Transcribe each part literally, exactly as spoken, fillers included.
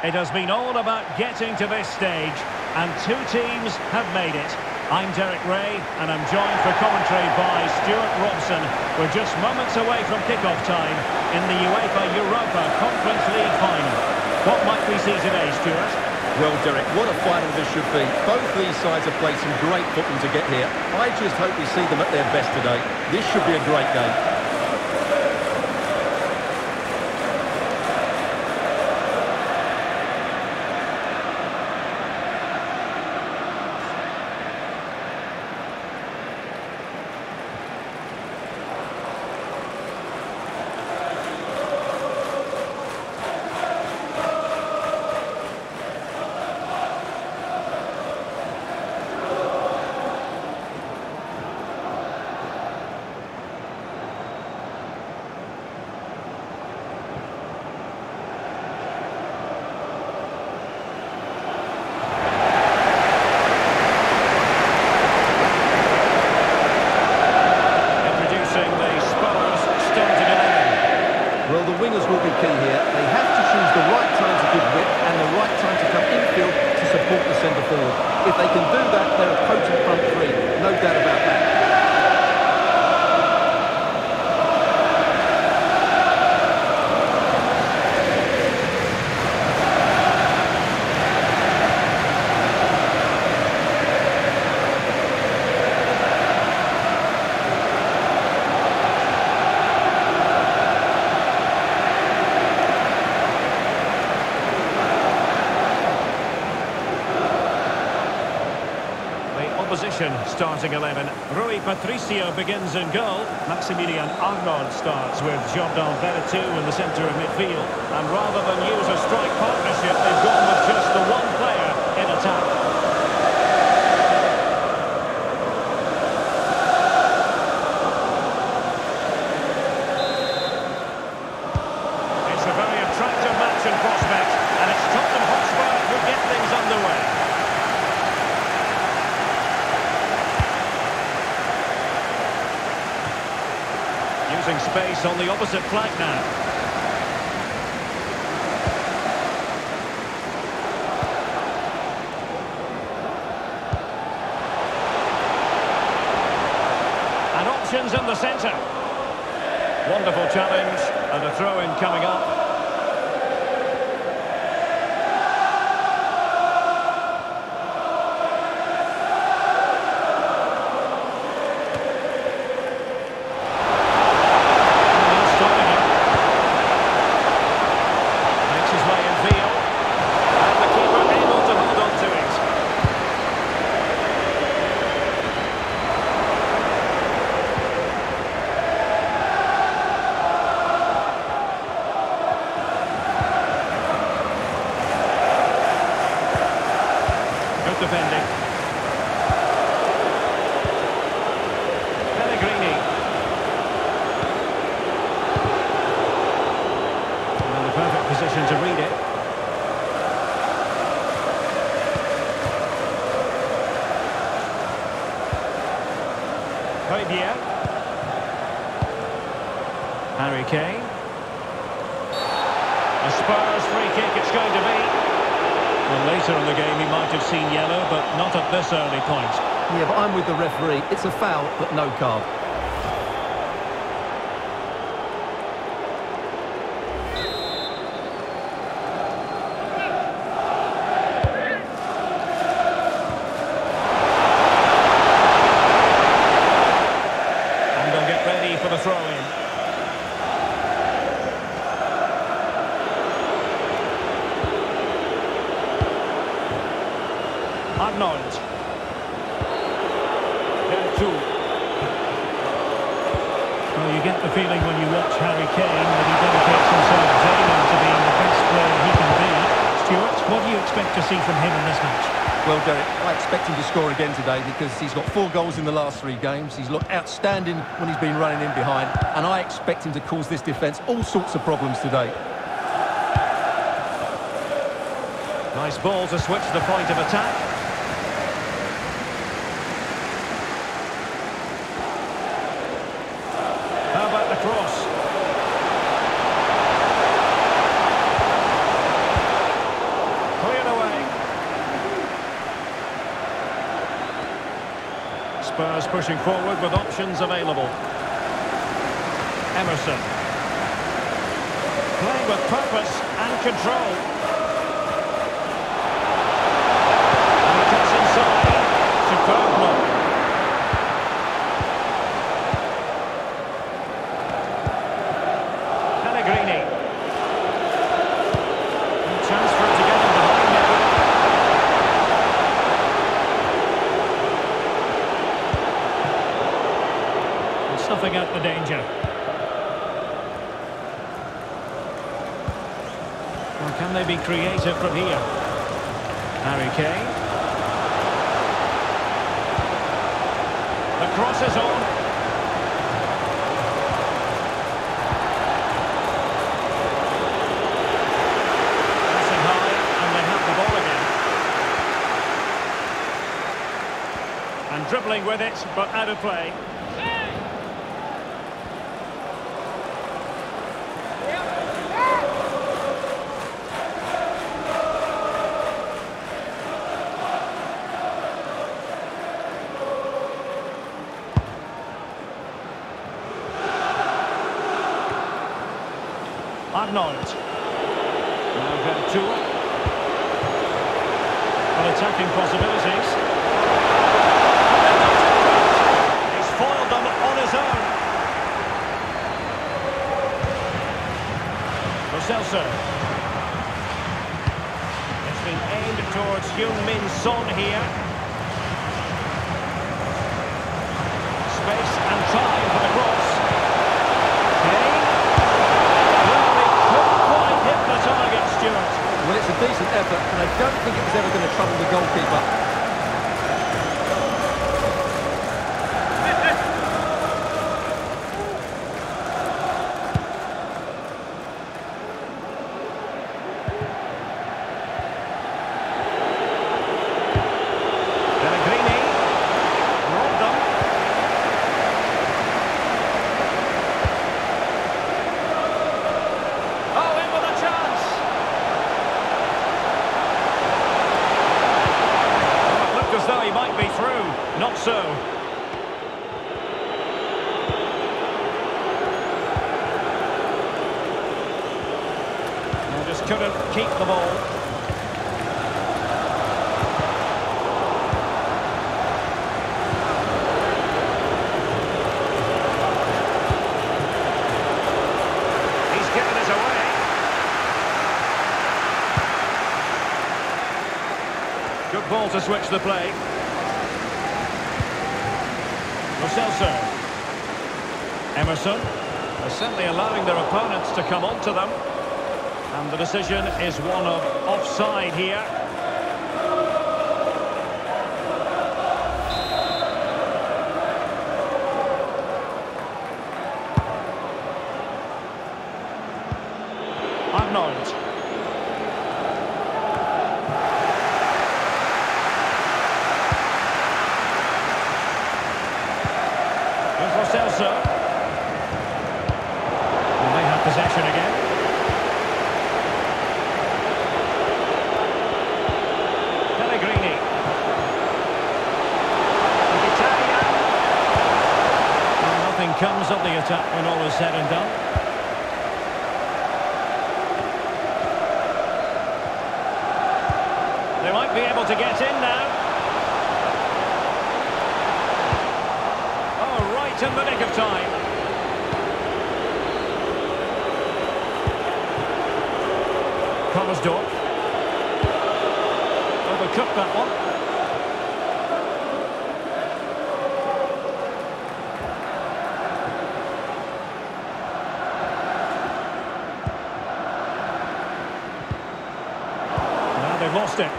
It has been all about getting to this stage, and two teams have made it. I'm Derek Ray, and I'm joined for commentary by Stuart Robson. We're just moments away from kick-off time in the UEFA Europa Conference League final. What might we see today, Stuart? Well, Derek, what a final this should be. Both these sides have played some great football to get here. I just hope we see them at their best today. This should be a great game. Will be key here. They have to choose the right time to give width and the right time to come infield to support the centre forward. If they can do that, they're a potent front three. No doubt about that. Opposition starting eleven. Rui Patricio begins in goal. Maximilian Arnold starts with Jordan Veretout in the centre of midfield. And rather than use a strike partnership, they've gone with just the one player in attack. It's a very attractive match in prospect, and it's Tottenham Hotspur who get things underway. Using space on the opposite flank now. And options in the centre. Wonderful challenge, and a throw-in coming up. Defending. Pellegrini. And in the perfect position to read it. Fabian. Harry Kane. A Spurs free kick it's going to be. Well, later in the game he might have seen yellow, but not at this early point. Yeah, but I'm with the referee. It's a foul, but no card. And they'll get ready for the throw-in. Arnold. Veretout. Well, you get the feeling when you watch Harry Kane that he dedicates himself daily to being the best player he can be. Stuart, what do you expect to see from him in this match? Well, Derek, I expect him to score again today because he's got four goals in the last three games. He's looked outstanding when he's been running in behind, and I expect him to cause this defence all sorts of problems today. Nice ball to switch the point of attack. How about the cross? Spurs pushing forward with options available. Emerson. Playing with purpose and control. And he cuts inside. Superb block. Pellegrini. And chance for it to get him behind now. And snuffing out the danger. Can they be creative from here? Harry Kane. The cross is on. Pressing high, and they have the ball again. And dribbling with it, but out of play. Arnold. Now Vertu. Well, attacking possibilities. He's foiled them on his own. Lo Celso. It's been aimed towards Heung-min Son here. Space and time for the cross. Well, it's a decent effort, and I don't think it was ever going to trouble the goalkeeper. Pellegrini. Robbed them. Oh, in with a chance. As though he might be through. Not so. They just couldn't keep the ball. He's given it away. Good ball to switch the play. Lo Celso. Emerson. They're simply allowing their opponents to come onto them. And the decision is one of offside here. Arnold. Lo Celso. And they have possession again. Pellegrini. Italian. And nothing comes of the attack when all is said and done. They might be able to get in now. In the nick of time. Kommersdorf. Overcooked that one. Now they've lost it.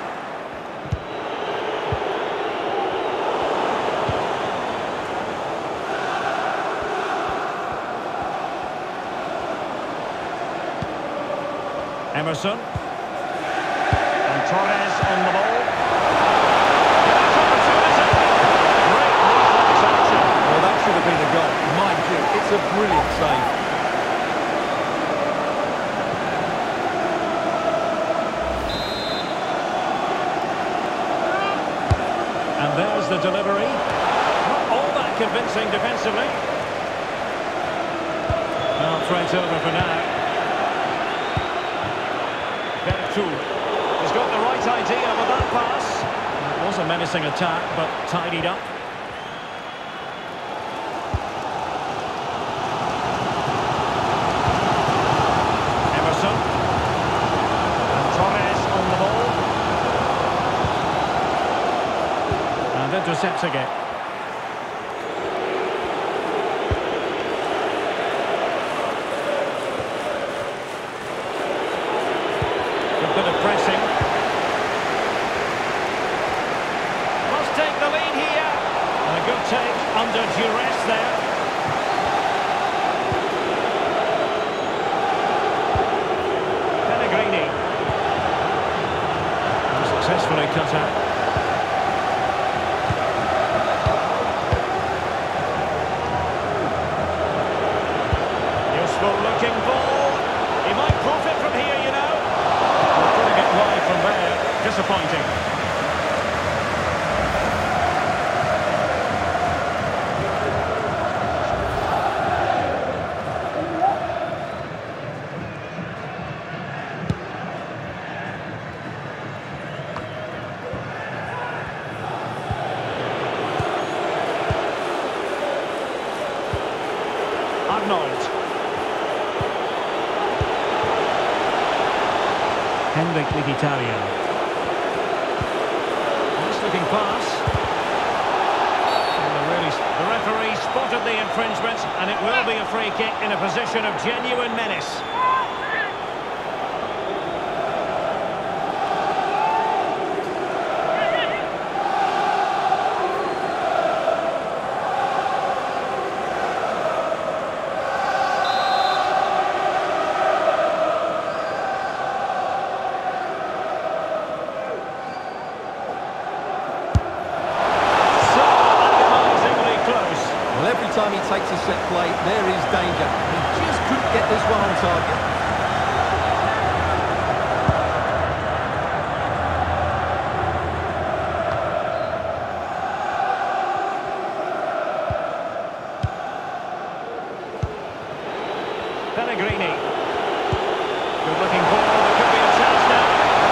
Emerson. And Torres on the ball. Great reflex action. Well, that should have been a goal. Mind you, it's a brilliant save. And there's the delivery. Not convincing defensively. Well, threat over for now. He's got the right idea with that pass. It was a menacing attack, but tidied up. Emerson. And Torres on the ball. And intercepts again. Bit of pressing. Must take the lead here. A good take under duress there. Pellegrini. Successfully cut out. Useful looking ball. He might profit from here, you know. Putting it wide from there, disappointing. Arnold. Henrik Mkhitaryan. Nice looking pass. And the, really, the referee spotted the infringement, and it will be a free kick in a position of genuine menace. Every time he takes a set play, there is danger. He just couldn't get this one on target. Pellegrini. Good looking ball. There could be a chance now.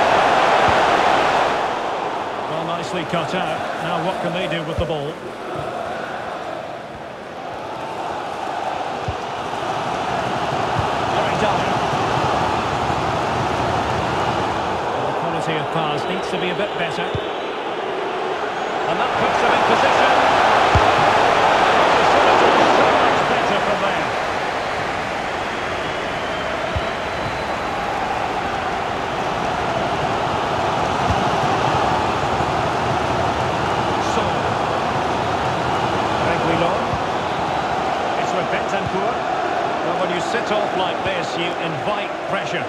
Well, nicely cut out. Now what can they do with the ball? Of pass needs to be a bit better, and that puts them in position. So much better from there. So Reguilon. It's with Bentancur. Well, when you sit off like this, you invite pressure.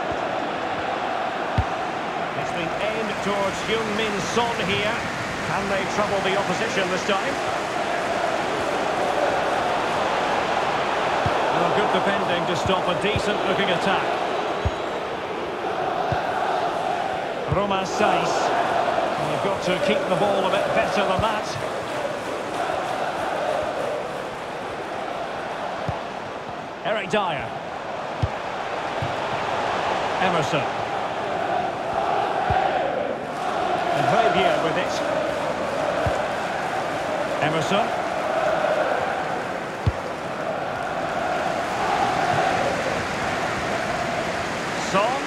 Aimed towards Heung-min Son here. Can they trouble the opposition this time? Well, good defending to stop a decent-looking attack. Roma Sais. They've got to keep the ball a bit better than that. Eric Dyer. Emerson. Here with it. Emerson. Son.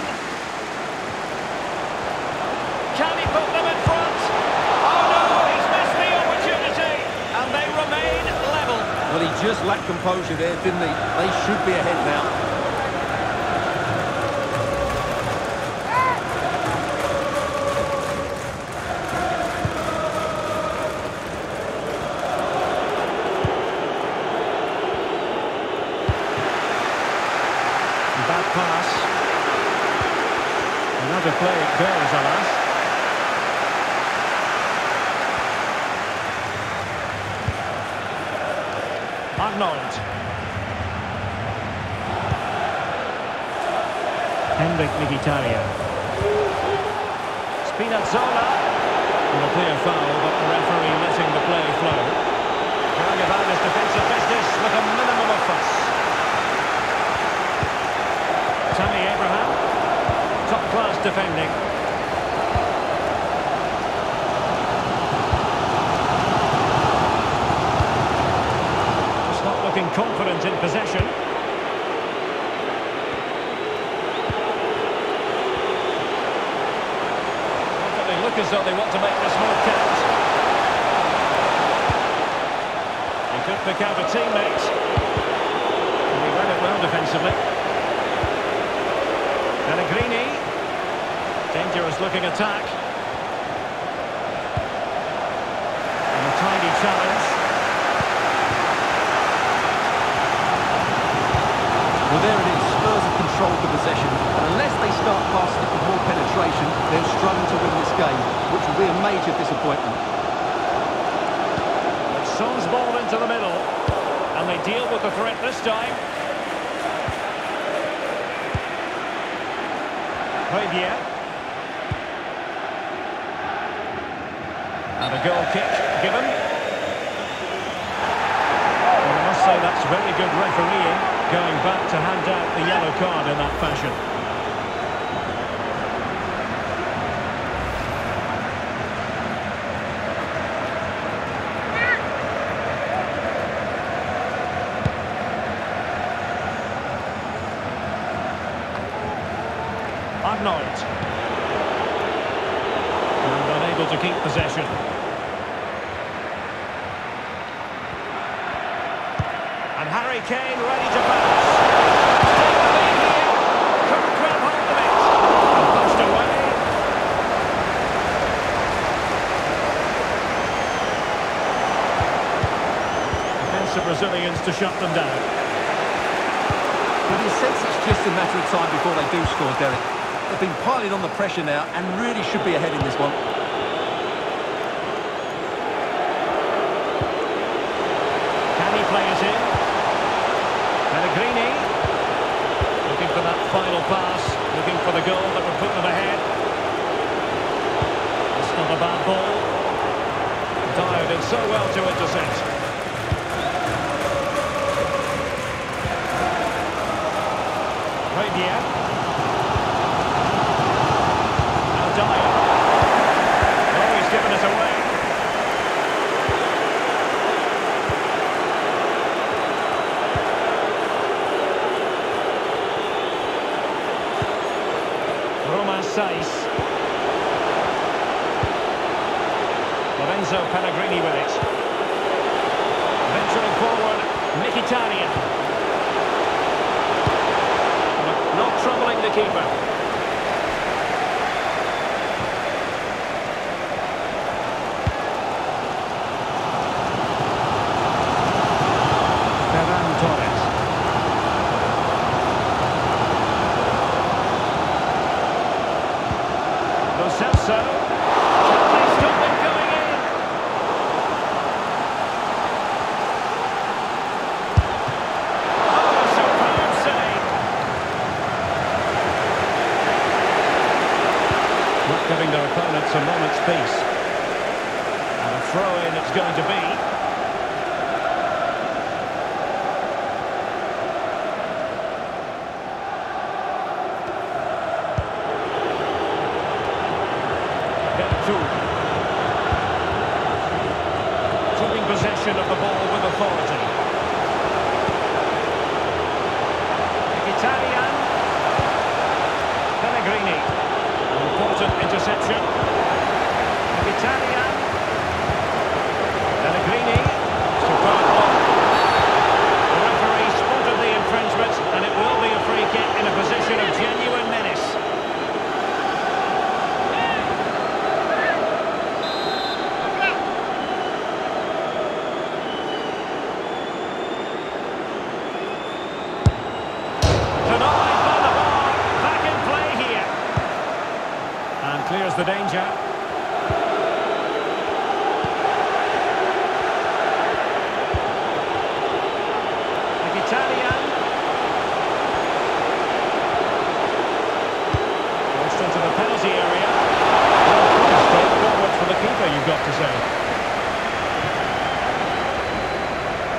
Can he put them in front? Oh no, he's missed the opportunity, and they remain level. Well, he just lacked composure there, didn't he? They should be ahead now. Bad pass. Another play it goes, alas. Arnold. Henrik Mkhitaryan. Spinazzola. And a clear foul, but the referee letting the play flow. Can about his defensive business with a minimum of fuss. Tammy Abraham. Top-class defending. Just not looking confident in possession. They look as though they want to make this move count. He could pick out a teammate. And he read it well defensively. Pellegrini. Dangerous looking attack. And a tiny challenge. Well, there it is. Spurs have controlled the possession. And unless they start passing it with more penetration, they'll struggle to win this game, which will be a major disappointment. It's Son's ball into the middle. And they deal with the threat this time. Javier. And a goal kick given. And I must say that's very good refereeing, going back to hand out the yellow card in that fashion. Arnold. And unable to keep possession. And Harry Kane ready to pass. Take the lead here. Couldn't grab hold of it. And pushed away. Defensive Brazilians to shut them down. But in a sense, it's just a matter of time before they do score, Derek. They've been piling on the pressure now and really should be ahead in this one. Can he play it in? Pellegrini. Looking for that final pass. Looking for the goal that would put them ahead. It's not a bad ball. Dyer did so well to intercept. Javier. Dyer. Oh, he's given it away. Roma Sais. Lorenzo Pellegrini with it. Venturing forward, Mkhitaryan. Not troubling the keeper. Celso. Can they stop him going in? Oh, superb save. Not giving their opponents a moment's peace. And a throw-in it's going to be. Keeping possession of the ball with authority. Mkhitaryan. Pellegrini. An important interception. Mkhitaryan. Pellegrini. Superb block. The referee spotted the infringement, and it will be a free kick in a position of genuine menace. Clears the danger. Mkhitaryan. Pushed into the penalty area. Well, pretty straightforward for the keeper, you've got to say.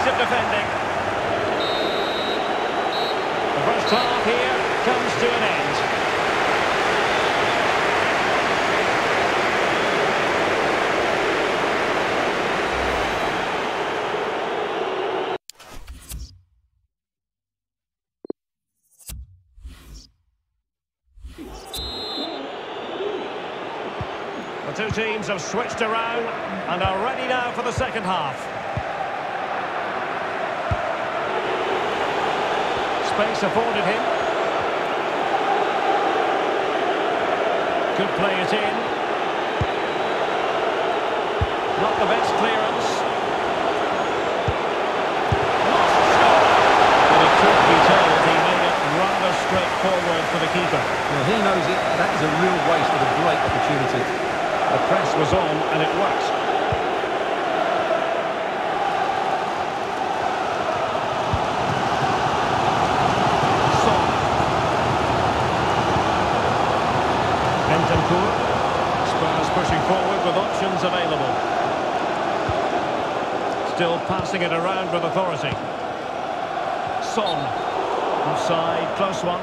of defending. The first half here comes to an end. The two teams have switched around and are ready now for the second half. Space afforded him. Could play it in. Not the best clearance. Lost shot. And it could be told he made it rather straightforward for the keeper. Well, he knows it. That is a real waste of a great opportunity. The press was on and it worked. Son. Bentancur. Spurs pushing forward with options available. Still passing it around with authority. Son. Offside, close one.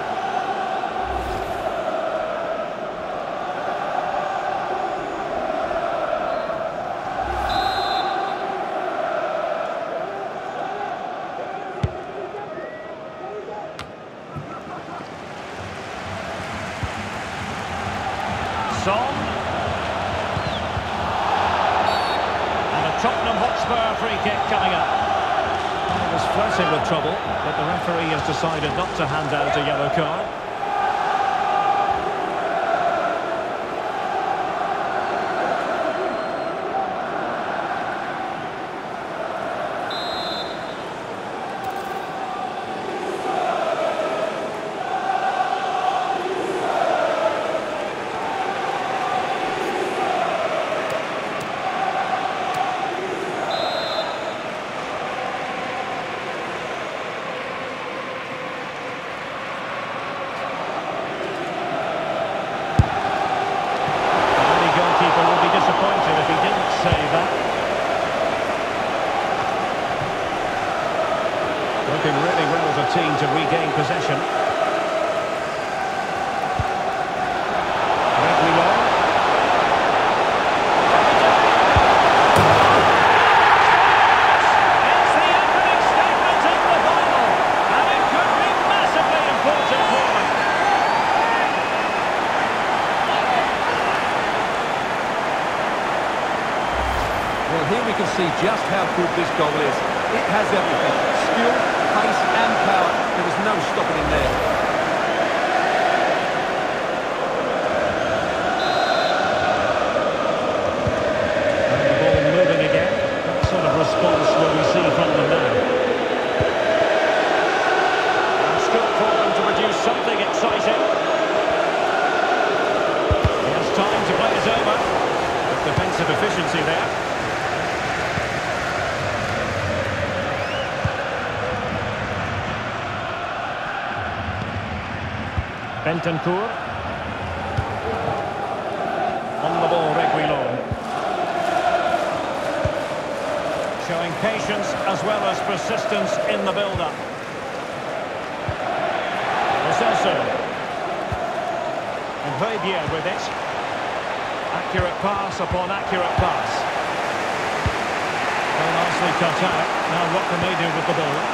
Son. And a Tottenham Hotspur free kick coming up. He was flirting with trouble, but the referee has decided not to hand out a yellow card. Working really well as a team to regain possession. Reguilon. It's the opening statement of the final, and it could be massively important for them. Well, here we can see just how good this goal is. It has everything. Skill, pace and power. There was no stopping him there. And the ball moving again. What sort of response will we see from them now? And scope for them to produce something exciting. He has time to play it over. Defensive efficiency there. Bentancur. On the ball, Reguilon. Showing patience as well as persistence in the build-up. Accel. And very bien with it. Accurate pass upon accurate pass. Very nicely cut out. Now what can they do with the ball?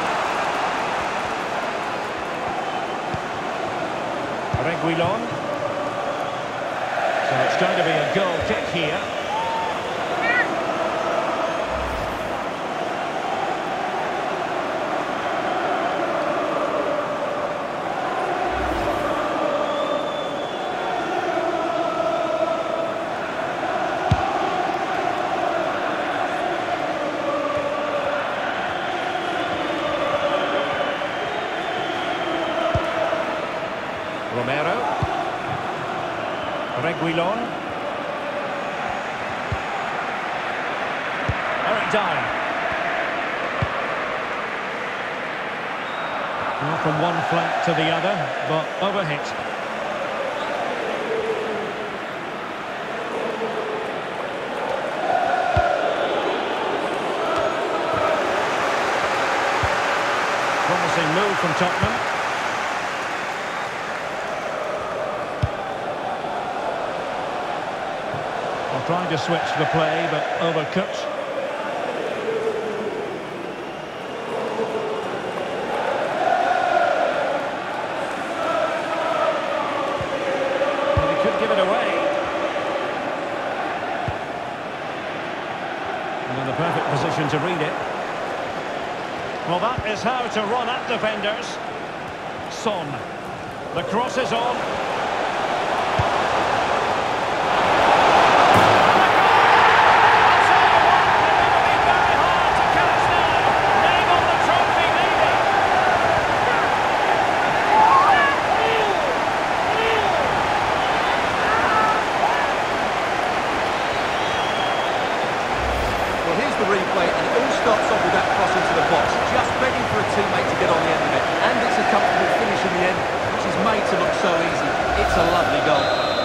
Reguilon. So it's going to be a goal kick here. Romero. Reguilon. Eric Dyer. Well, from one flank to the other, but overhit. move from Tottenham. Well, trying to switch the play, but overcooked. Well, he could give it away. And in the perfect position to read it. Well, that is how to run at defenders. Son. The cross is on. The replay, and it all starts off with that cross into the box, just begging for a teammate to get on the end of it, and it's a comfortable finish in the end, which is made to look so easy. It's a lovely goal.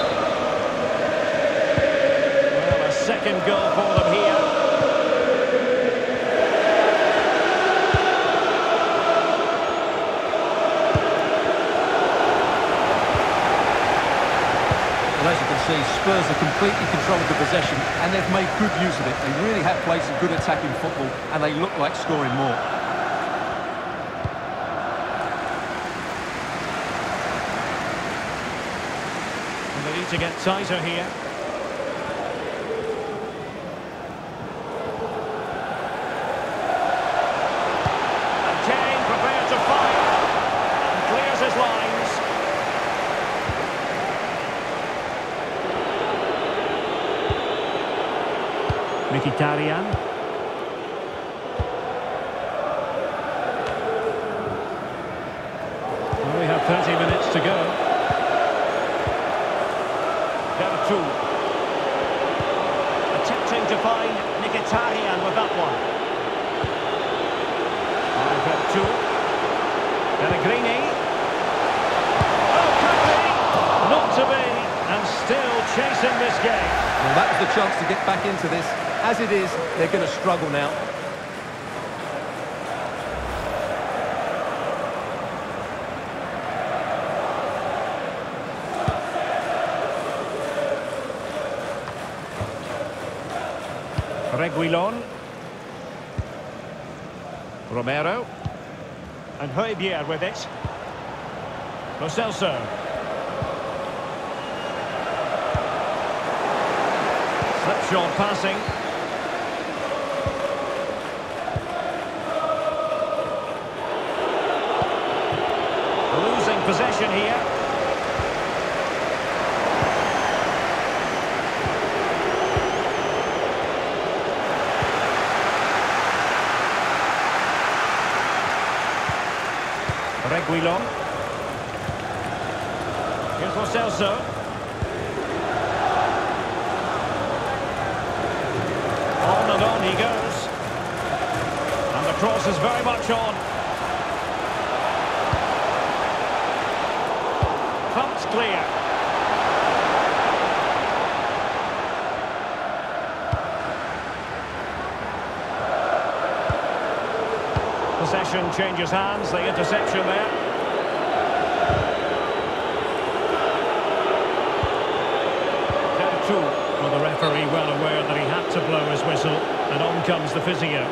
Well, a second goal for them here. Well, as you can see, Spurs have completely controlled the possession and they've made good use of it. They really have played some good attacking football and they look like scoring more. And they need to get tighter here. And Kane prepared to fire and clears his lines. Mkhitaryan. Well, we have thirty minutes to go. Two. Attempting to find Mkhitaryan with that one. I've got two. Pellegrini. Oh, could be. Not to be. And still chasing this game. Well, that was the chance to get back into this. As it is, they're going to struggle now. Reguilon. Romero. And Højbjerg with it. Lo Celso. Slipshod passing. Losing possession here. Reguilon. Here's Lo Celso. On and on he goes. And the cross is very much on. Pumped clear. Possession changes hands, the interception there. Two. Well, the referee well aware that he had to blow his whistle, and on comes the physio.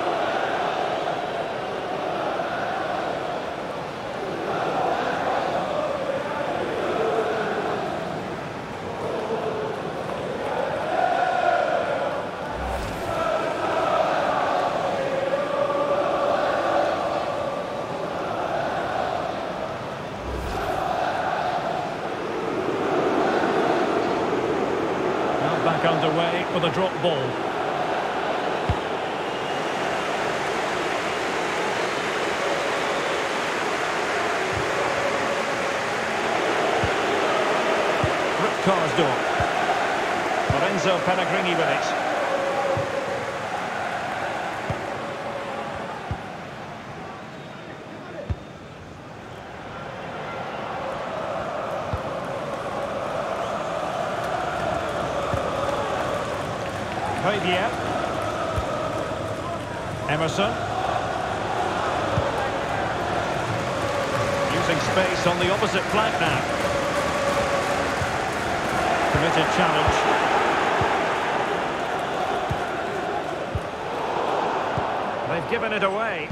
Back underway for the drop ball. Rick Karsdorp. Lorenzo Pellegrini with it. Højbjerg. Emerson. creating space on the opposite flank now. Committed challenge. They've given it away.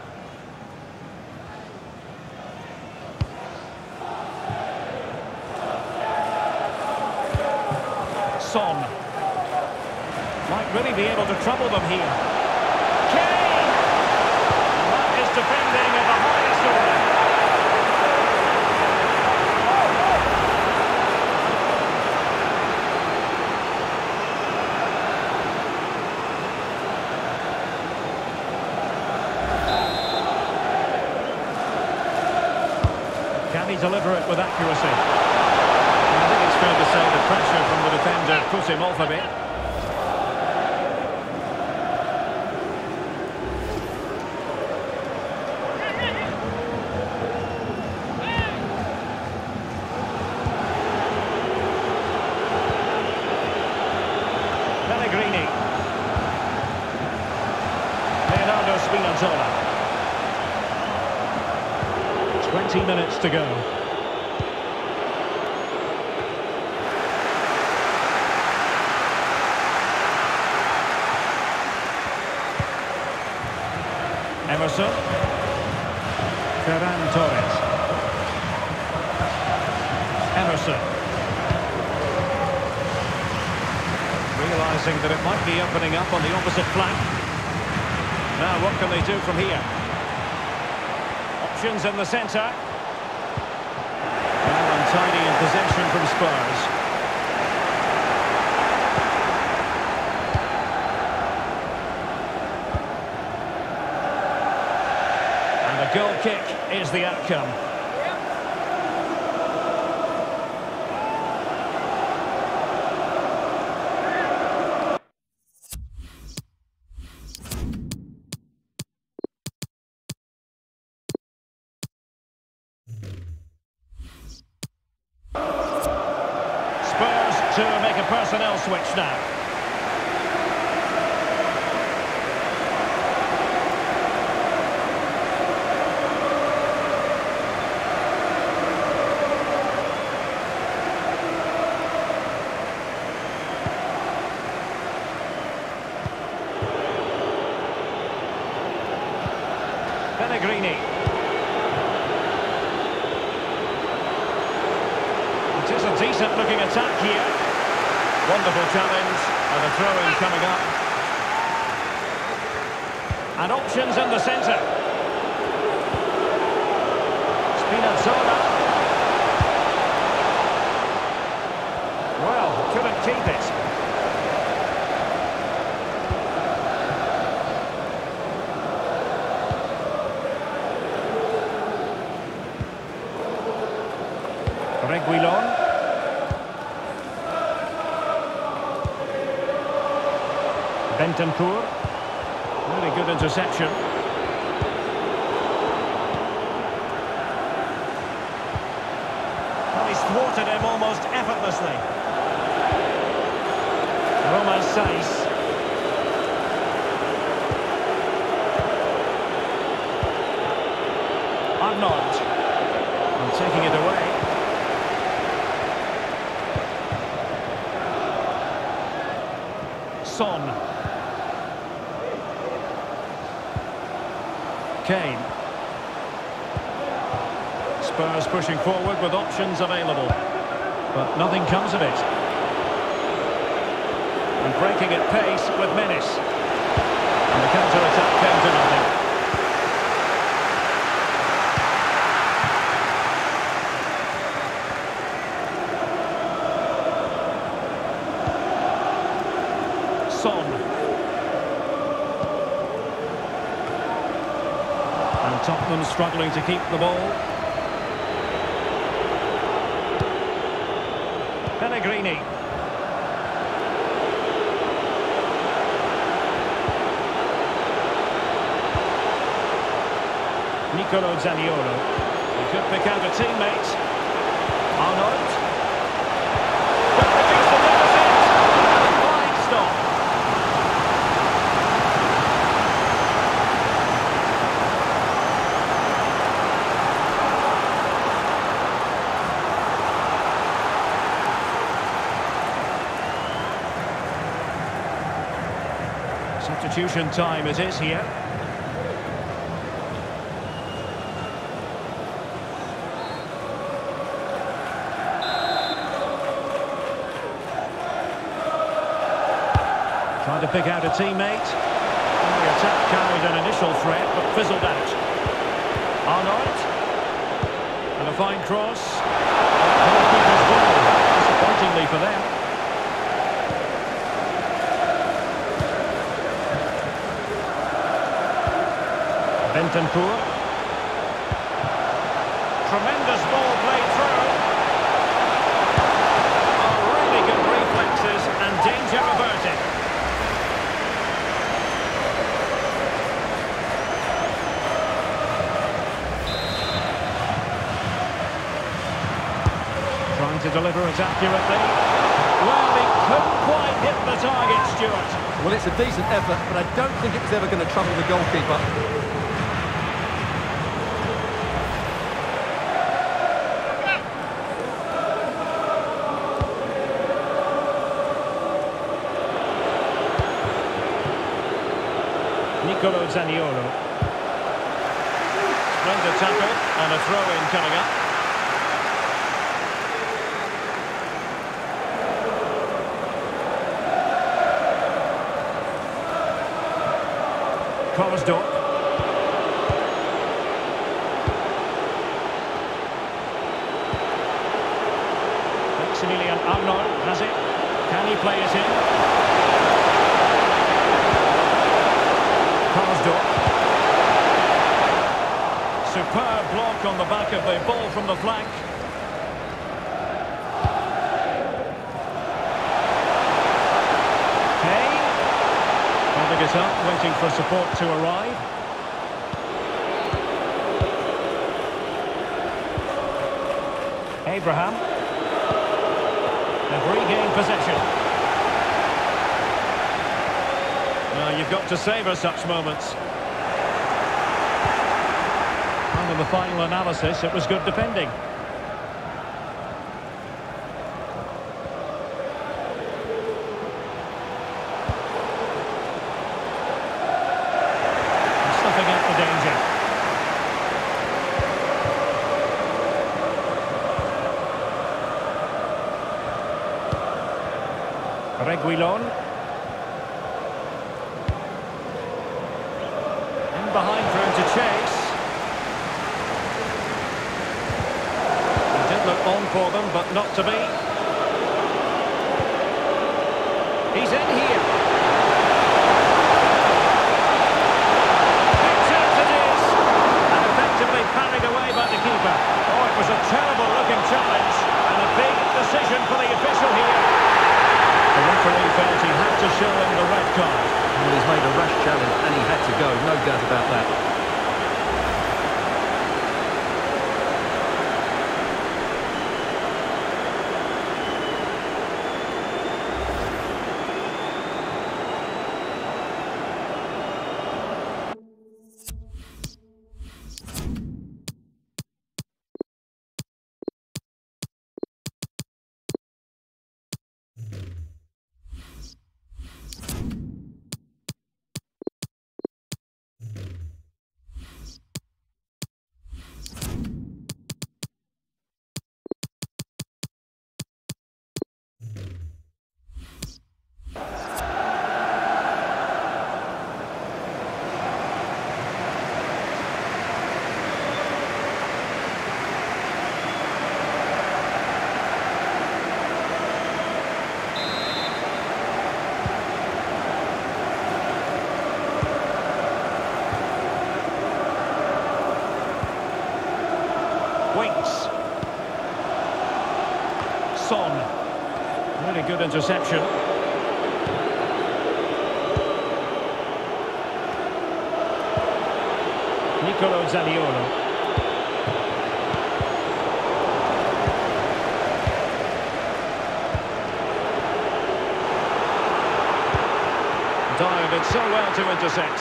Son. Might really be able to trouble them here. Kane! And that is defending at the highest order. Can he deliver it with accuracy? I think it's fair to say the pressure from the defender put him off a bit. Pellegrini. Leonardo Spinazzola. twenty minutes to go. Emerson. Ferran Torres. Emerson. Realising that it might be opening up on the opposite flank. Now what can they do from here? Options in the centre. Well, untidy in possession from Spurs. And the goal kick is the outcome. To make a personnel switch now. Pellegrini. It is a decent looking attack here. Wonderful challenge, and a throw-in coming up. And options in the centre. Spinazzola. Well, couldn't keep it. Reguilon. Bentancur. Really good interception. Well, he's thwarted him almost effortlessly. Roma Sais. Arnold. And taking it away. Son. Kane. Spurs pushing forward with options available, but nothing comes of it. And breaking at pace with menace. And the counter-attack came to nothing. Son. And Tottenham struggling to keep the ball. Pellegrini. Nicolo Zaniolo. He could pick out a teammate. Arnold. Could reduce the deficit. Fine stop. Substitution time it is here. Trying to pick out a teammate. And the attack carried an initial threat, but fizzled out. Arnold. And a fine cross. Goalkeeper's goal. Disappointingly for them. Bentancur. Tremendous ball played through. Oh, really good reflexes and danger averted. Trying to deliver it accurately. Well, he couldn't quite hit the target, Stuart. Well, it's a decent effort, but I don't think it was ever going to trouble the goalkeeper. Zaniolo. Splendid tackle and a throw-in coming up. Korsdorp. Maximilian Arnold has it. Can he play it in? Superb block on the back of the ball from the flank. Kane. Holding it up, waiting for support to arrive. Abraham. They've regained possession. Well, you've got to savour such moments. And in the final analysis, it was good defending. Stuffing out the danger. Reguilon. In behind for him to chase. He did look on for them, but not to be. He's in here. Big chance it is. And effectively parried away by the keeper. Oh, it was a terrible looking challenge. And a big decision for the official here. The referee felt he had to show him the red card. Well, he's made a rash challenge and he had to go, no doubt about that. Son. Really good interception. Nicolo Zaniolo. Dyer did so well to intercept.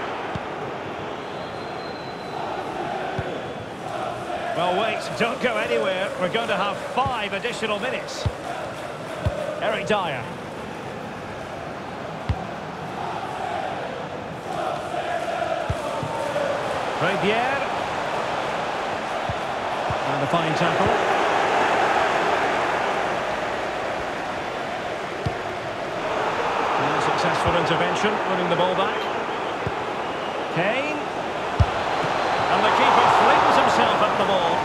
Well, wait, don't go anywhere. We're going to have five additional minutes. Eric Dyer. Riviere. And a fine tackle. And a successful intervention, winning the ball back. Kane. And the keeper flings himself at the ball.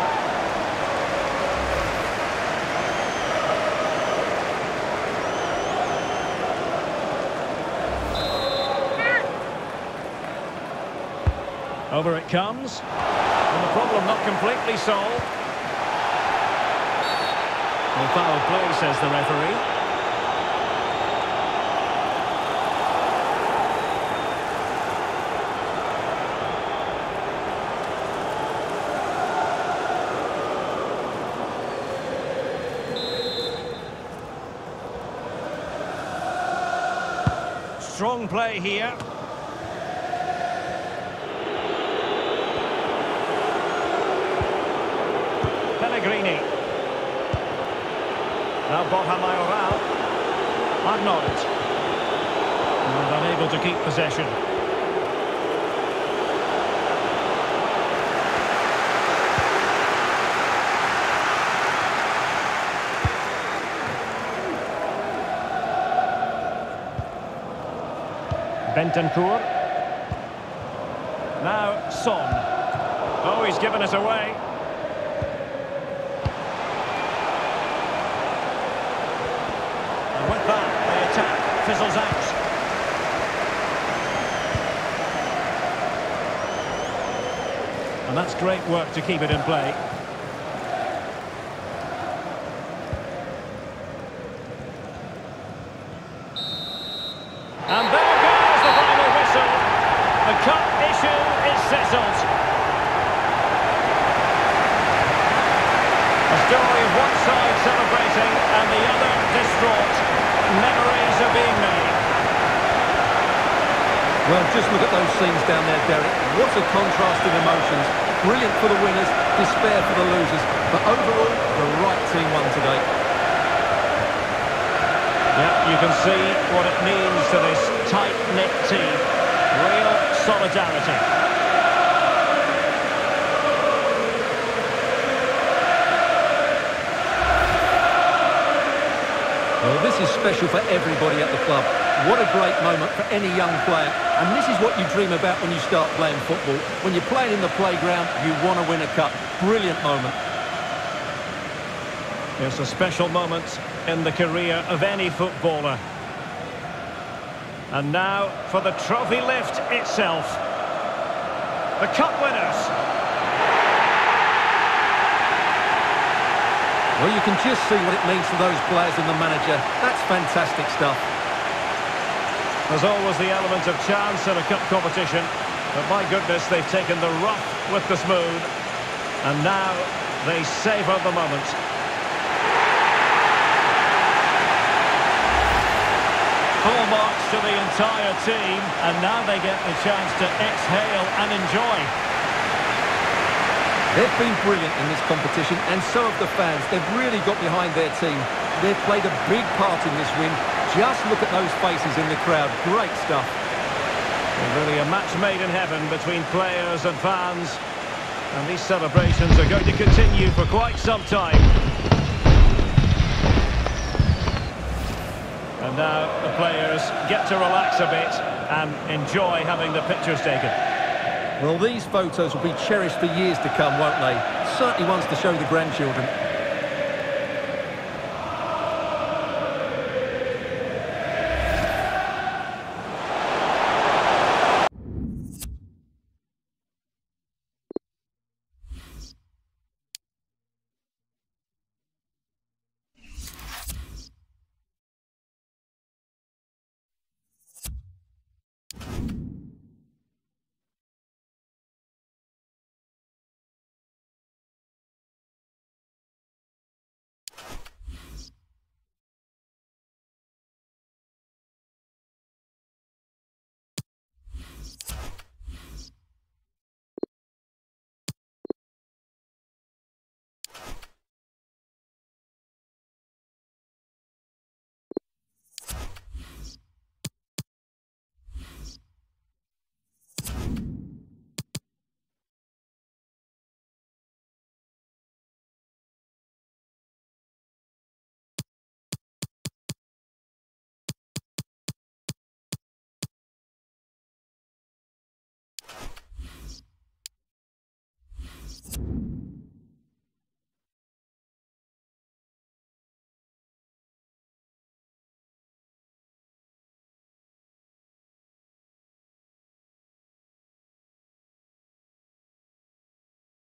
Over it comes. And the problem not completely solved. Well, foul play, says the referee. Strong play here. Pellegrini. Now Borja Mayoral. Arnold. And unable to keep possession. Bentancur. Now Son. Oh, he's given us away. And with that, the attack fizzles out. And that's great work to keep it in play. And there goes the final whistle. The cup issue is settled. A story of one side celebrating and the other distraught. Memories are being made. Well, just look at those scenes down there, Derek. What a contrast in emotions. Brilliant for the winners, despair for the losers. But overall, the right team won today. Yeah, you can see what it means to this tight-knit team. Real solidarity. Well, this is special for everybody at the club. What a great moment for any young player. And this is what you dream about when you start playing football. When you're playing in the playground, you want to win a cup. Brilliant moment. It's a special moment in the career of any footballer. And now for the trophy lift itself. The cup winners. Well, you can just see what it means to those players and the manager. That's fantastic stuff. There's always the element of chance in a cup competition. But my goodness, they've taken the rough with the smooth. And now they savour the moment. Full marks to the entire team, and now they get the chance to exhale and enjoy. They've been brilliant in this competition, and so have the fans. They've really got behind their team. They've played a big part in this win. Just look at those faces in the crowd. Great stuff. Well, really a match made in heaven between players and fans. And these celebrations are going to continue for quite some time. And now the players get to relax a bit and enjoy having the pictures taken. Well, these photos will be cherished for years to come, won't they? Certainly ones to show the grandchildren. it.